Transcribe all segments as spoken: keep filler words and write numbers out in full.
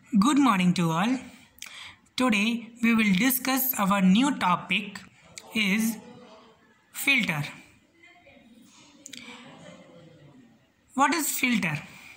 Good morning to all. Today we will discuss our new topic is filter. What is filter?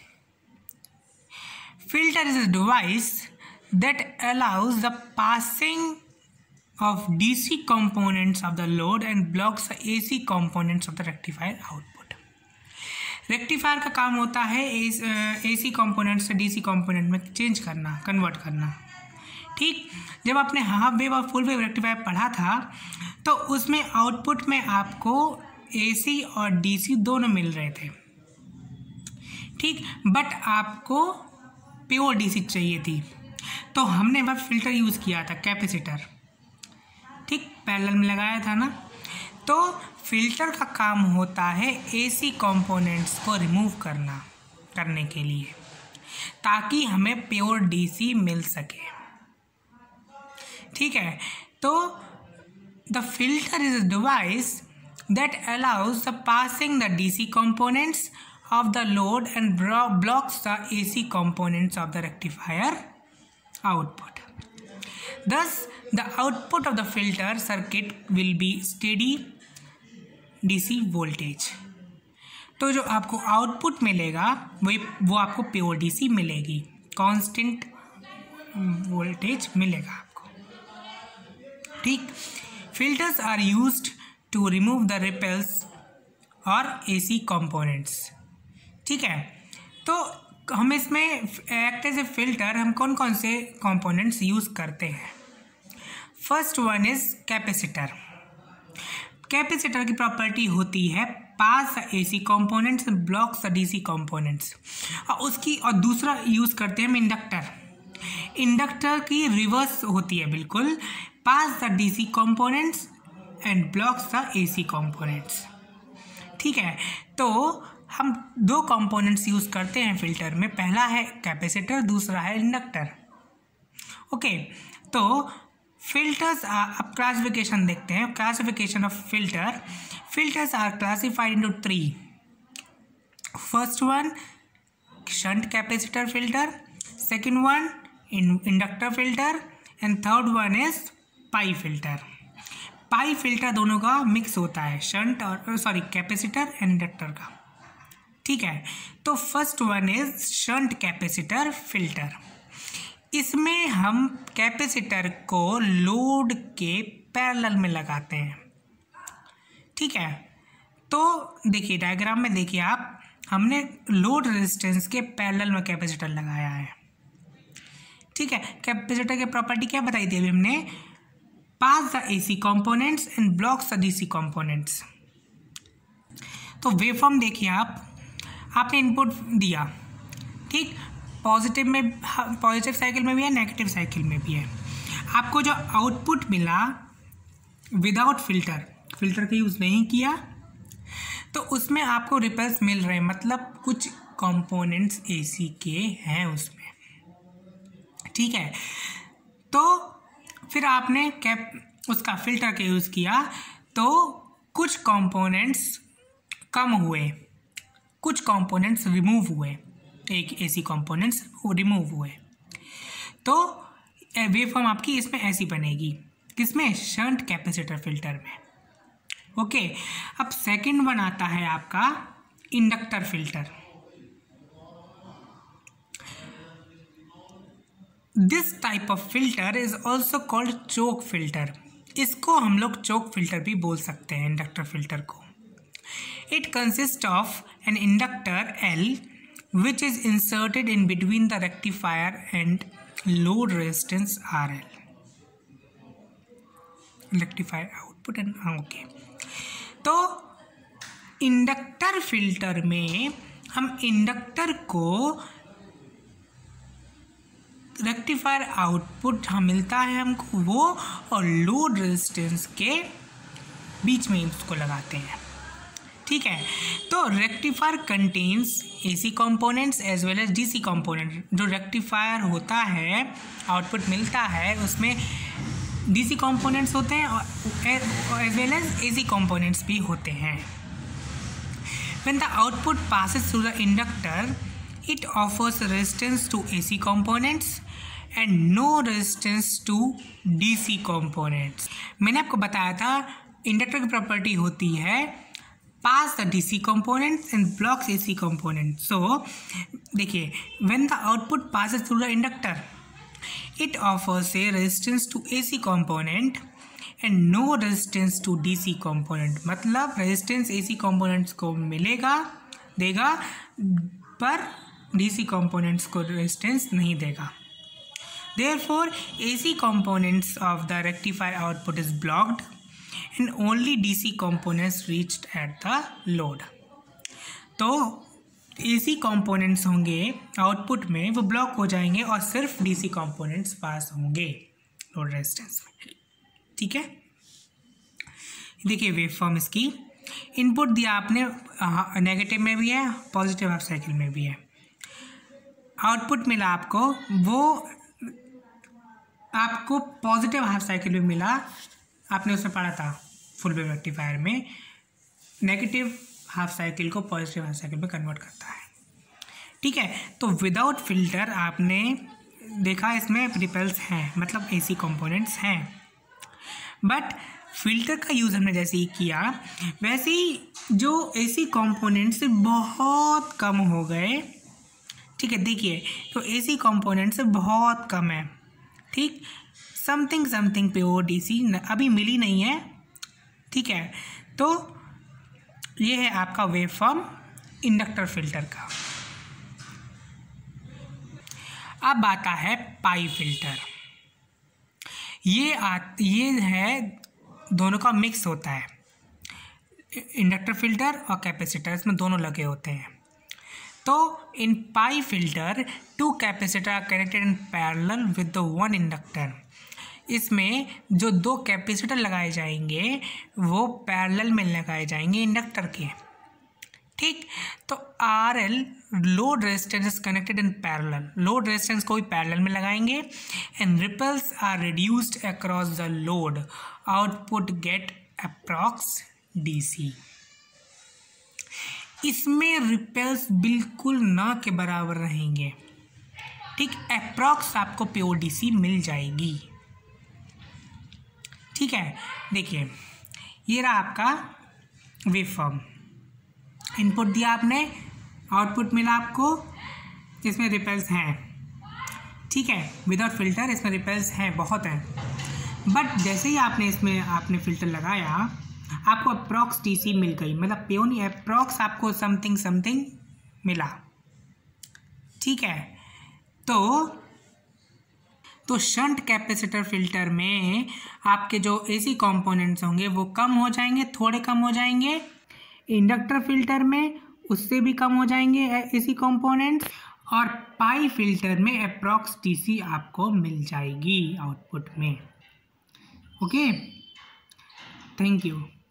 Filter is a device that allows the passing of D C components of the load and blocks the A C components of the rectifier output. Rectifier का काम होता है A C component से D C component में change करना, convert करना। ठीक, जब आपने हाफ वेव और फुल वेव रेक्टिफायर पढ़ा था तो उसमें आउटपुट में आपको ए सी और डी सी दोनों मिल रहे थे। ठीक, बट आपको प्योर डी सी चाहिए थी तो हमने वह फिल्टर यूज़ किया था, कैपेसिटर। ठीक, पैरेलल में लगाया था ना। तो फिल्टर का काम होता है एसी कंपोनेंट्स को रिमूव करना करने के लिए, ताकि हमें प्योर डीसी मिल सके। ठीक है, तो the filter is a device that allows the passing the DC components of the load and blocks the AC components of the rectifier output. Thus, the output of the filter circuit will be steady D C voltage. तो जो आपको output मिलेगा वही वो आपको pure D C मिलेगी, constant voltage मिलेगा आपको। ठीक, filters are used to remove the ripples और A C कंपोनेंट्स। ठीक है, तो हम इसमें एक्ट एज ए फिल्टर हम कौन कौन से कंपोनेंट्स यूज़ करते हैं। First one is capacitor. Capacitor की प्रॉपर्टी होती है pass the AC components and blocks the DC components. और उसकी और दूसरा यूज़ करते हैं हम इंडक्टर। इंडक्टर की रिवर्स होती है बिल्कुल, pass the DC components and blocks the AC components. ठीक है, तो हम दो कंपोनेंट्स यूज़ करते हैं फिल्टर में, पहला है कैपेसिटर, दूसरा है इंडक्टर। ओके, तो फिल्टर्स अब क्लासिफिकेशन देखते हैं। Classification of filter, filters are classified into three. First one shunt capacitor filter, second one inductor filter and third one is pi filter. Pi filter दोनों का मिक्स होता है, शंट और sorry capacitor and inductor का। ठीक है, तो first one is shunt capacitor filter. इसमें हम कैपेसिटर को लोड के पैरेलल में लगाते हैं। ठीक है, तो देखिए डायग्राम में देखिए आप, हमने लोड रेजिस्टेंस के पैरेलल में कैपेसिटर लगाया है। ठीक है, कैपेसिटर की प्रॉपर्टी क्या बताई थी अभी हमने, pass the AC components and blocks the DC components. तो वेवफॉर्म देखिए आप, आपने इनपुट दिया। ठीक, पॉजिटिव में पॉजिटिव साइकिल में भी है, नेगेटिव साइकिल में भी है। आपको जो आउटपुट मिला विदाउट फिल्टर, फिल्टर का यूज़ नहीं किया, तो उसमें आपको रिपल्स मिल रहे हैं, मतलब कुछ कंपोनेंट्स एसी के हैं उसमें। ठीक है, तो फिर आपने कैप उसका फिल्टर का यूज़ किया तो कुछ कंपोनेंट्स कम हुए, कुछ कंपोनेंट्स रिमूव हुए, एक एसी कंपोनेंट्स रिमूव हुए। तो वेवफॉर्म आपकी इसमें ऐसी बनेगी, किसमें, शंट कैपेसिटर फिल्टर में। ओके, अब सेकंड वन आता है आपका inductor filter. This type of filter is also called choke filter. इसको हम लोग चोक फिल्टर भी बोल सकते हैं, इंडक्टर फिल्टर को। It consists of an inductor L which is inserted in between the rectifier and load resistance R L. Rectifier output and okay. तो inductor filter में हम इंडक्टर को रेक्टिफायर आउटपुट हम मिलता है हमको वो, और लोड रेजिस्टेंस के बीच में उसको लगाते हैं। ठीक है, तो rectifier contains AC components as well as DC component. जो रेक्टिफायर होता है, आउटपुट मिलता है, उसमें डीसी कंपोनेंट्स होते हैं और as well as AC components भी होते हैं। When the output passes through the inductor, It offers resistance to A C components and no resistance to D C components. मैंने आपको बताया था इंडक्टर की प्रॉपर्टी होती है pass the D C components and blocks A C components. So देखिए, when the output passes through the inductor, it offers a resistance to A C component and no resistance to D C component. मतलब resistance A C components को मिलेगा, देगा, पर D C components को resistance नहीं देगा. Therefore, A C components of the rectifier output is blocked and only D C components reached at the load. तो A C components होंगे आउटपुट में, वो ब्लॉक हो जाएंगे और सिर्फ D C components पास होंगे लोड रेजिस्टेंस में. ठीक है, देखिए वेव फॉर्म इसकी. इनपुट दिया आपने, नेगेटिव में भी है, पॉजिटिव हाफ साइकिल में भी है. आउटपुट मिला आपको, वो आपको पॉजिटिव हाफ साइकिल में मिला, आपने उसमें पढ़ा था फुल वेव रेक्टिफायर में. नेगेटिव हाफ साइकिल को पॉजिटिव हाफ साइकिल में कन्वर्ट करता है. ठीक है, तो विदाउट फिल्टर आपने देखा इसमें रिपल्स हैं, मतलब एसी कंपोनेंट्स हैं. बट फिल्टर का यूज़ हमने जैसे ही किया, वैसे ही जो एसी कंपोनेंट्स बहुत कम हो गए. ठीक है, देखिए तो एसी कंपोनेंट्स बहुत कम है. ठीक, समथिंग समथिंग प्योर डीसी अभी मिली नहीं है. ठीक है, तो ये है आपका वेव फॉर्म इंडक्टर फिल्टर का. अब आता है पाई फिल्टर. ये आ ये है दोनों का मिक्स होता है. इंडक्टर फिल्टर और कैपेसिटर इसमें दोनों लगे होते हैं. तो in pi filter two capacitor are connected in parallel with the one inductor. इसमें जो दो कैपेसिटर लगाए जाएंगे वो पैरेलल में लगाए जाएंगे इंडक्टर के. ठीक, तो R L load resistance is connected in parallel. Load resistance को भी पैरेलल में लगाएंगे and ripples are reduced across the load. Output get approx DC. इसमें रिपल्स बिल्कुल ना के बराबर रहेंगे. ठीक, अप्रॉक्स आपको प्योर डीसी मिल जाएगी. ठीक है, देखिए ये रहा आपका वेव फॉर्म. इनपुट दिया आपने, आउटपुट मिला आपको, इसमें रिपल्स हैं. ठीक है, विदाउट फिल्टर इसमें रिपल्स हैं, बहुत हैं. बट जैसे ही आपने इसमें आपने फिल्टर लगाया, आपको अप्रॉक्स डीसी मिल गई. मतलब प्योर नहीं, अप्रॉक्स आपको समथिंग समथिंग मिला. ठीक है, तो तो शंट कैपेसिटर फिल्टर में आपके जो एसी कंपोनेंट्स होंगे वो कम हो जाएंगे, थोड़े कम हो जाएंगे. इंडक्टर फिल्टर में उससे भी कम हो जाएंगे एसी कंपोनेंट्स. और पाई फिल्टर में अप्रॉक्स डीसी आपको मिल जाएगी आउटपुट में. Okay, thank you.